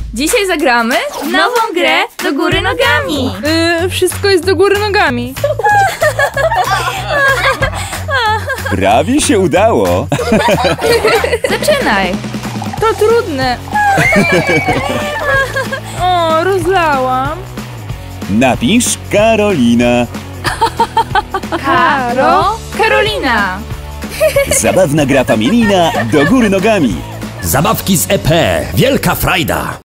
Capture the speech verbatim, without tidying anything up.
Dzisiaj zagramy nową grę do góry nogami. Yy, wszystko jest do góry nogami. Prawie się udało. Zaczynaj. To trudne. O, rozlałam. Napisz Karolina. Karo, Karolina. Zabawna gra familijna do góry nogami. Zabawki z E P. Wielka frajda.